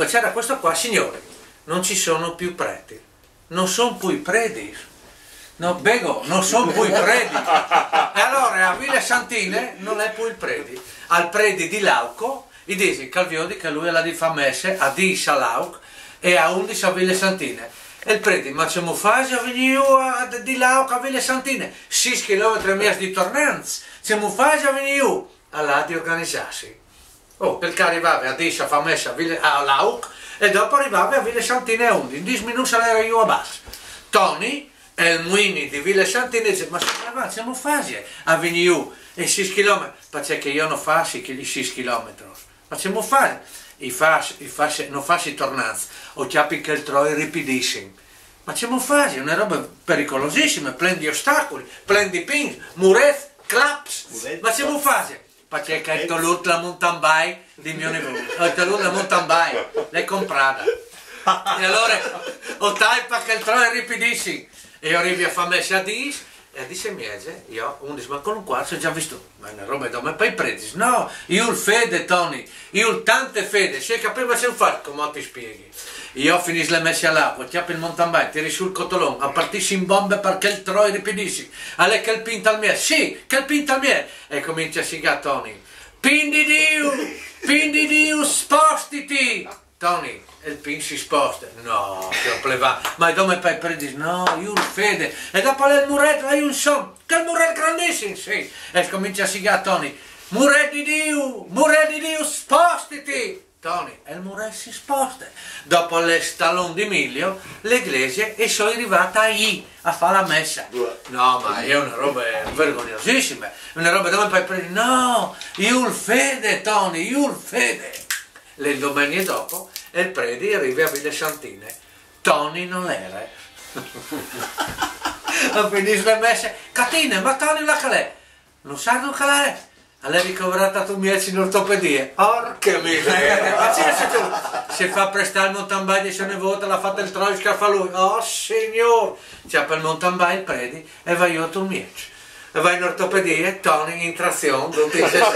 Comunque c'era questo qua, signori, non ci sono più preti, non sono più preti, no, bego, non sono più preti. E allora a Ville Santine non è più il preti, al preti di Lauco, gli dice Calviodi che lui è la di famesse a 10 a Lauco e a 11 a Ville Santine. E il preti, ma se mi fai a venire di Lauco a Ville Santine, 6 km e mezzo di tornanza, se mi fai a venire là di organizzarsi. Oh, perché arrivava a 10 a famessa a Lauco e dopo arrivava a Ville Santine a 11, in 10 minuti era io a basso. Tony e il Muini di Ville Santine dice, ma se mi fai a venire e 6 km, perché io non faccio i 6 km, ma se mi fai? Non faccio tornanza, o chiappi che il troi ripidissimo. Ma c'è mi fai? È una roba pericolosissima, piena di ostacoli, piena di pins, muret, claps, ma c'è mi fai? Perché è tolto la mountain bike di mio nipote, ho tolto la mountain bike, l'hai comprata. E allora ho tagliato perché il troi è ripidissimo. E io arrivo a fare a 10 e a 10 e mezza, io 11, ma con un quarto ho già visto, ma è una roba da me per i preti. No, io il fede, Tony, io il tante fede, se capiva se un fatto, come ti spieghi? Io finisco le messe all'acqua, chiappi il mountain bike, tiri sul cotolone, a partissi in bombe perché il troi ripidissi, alle che il pinta al miele, sì, che il pinta al miele, e comincia a sigare Tony, pin di Dio, spostiti, Tony, e il pin si sposta, no, che pleva, ma dove per predi, no, io il fede, e dopo il muretto, io un son, che il muretto grandissimo, sì, e comincia a sigare Tony, muretto di Dio, spostiti, Tony, e il muretto si sposta. Dopo le stallone di Miglio, l'iglesia, e sono arrivata a fare la messa. No, ma è una roba vergognosissima. Una roba dove poi prendi, no, io il fede, Tony, io il fede. Le domeniche dopo, e il preti arriva a Ville Santine. Tony non era. A finire le messe, Catine, ma Tony la calè? Non sa dove calè? L'hai ricoverata tu mieci in ortopedia? Orca miseria! Ma se fa prestare il mountain bike e se ne vota, l'ha fatta il troi che fa lui. Oh signor! C'è per il mountain bike, predi, e vai io tu mieci. E vai in ortopedia, Tony in trazione, non ti sei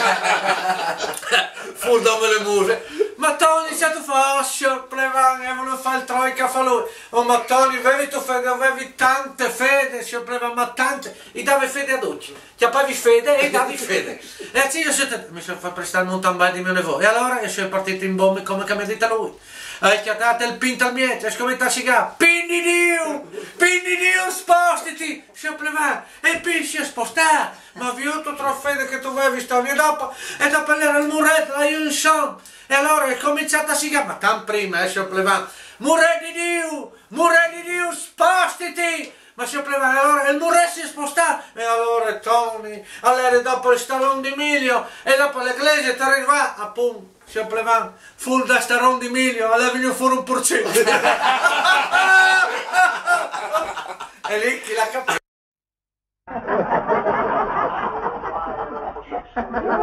full dove le muse. Ma Tony, se tu fascio, plevan, e volevo fare il troi che fa lui. Oh, ma Tony, avevi tu fede, avevi tante fede, se plevan, ma tante. E davi fede a tutti. Chiappavi fede e davi fede. E io mi sono fatto prestare il mountain bike di mio nipote. E allora io sono partito in bombe come che mi ha detto lui. Hai chiatato il pinto al miete, e scommetto a sigare. Pin di Dio, spostiti. Se plevan, e il pin si è spostato. Ma io tu troppo fede che tu avevi visto. E dopo era il muretto, io un son. E allora è cominciato a sigare, ma tan prima, se plevan, muretto di Dio, spostiti! Ma se plevan, allora il muretto si è spostato, e allora Tony, allora dopo il stallone di Miglio, e dopo l'eglise ti arriva, appunto, se plevan, full da stallone di Miglio, allora veniva fuori un porcino. E lì chi l'ha capito?